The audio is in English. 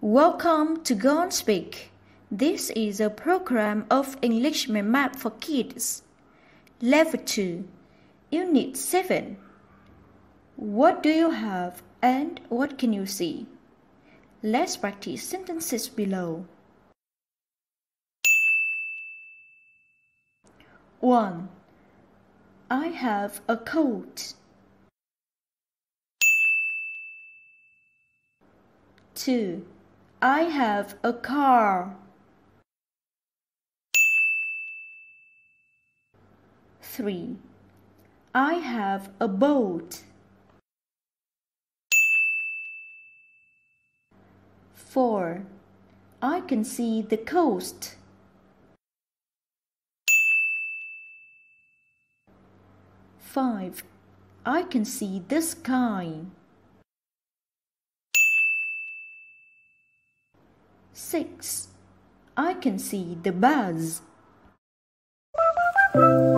Welcome to Go and Speak. This is a program of English map for kids. Level 2, Unit 7. What do you have and what can you see? Let's practice sentences below. 1. I have a coat. 2. I have a car. 3. I have a boat. 4. I can see the coast. 5. I can see the sky. 6. I can see the bus.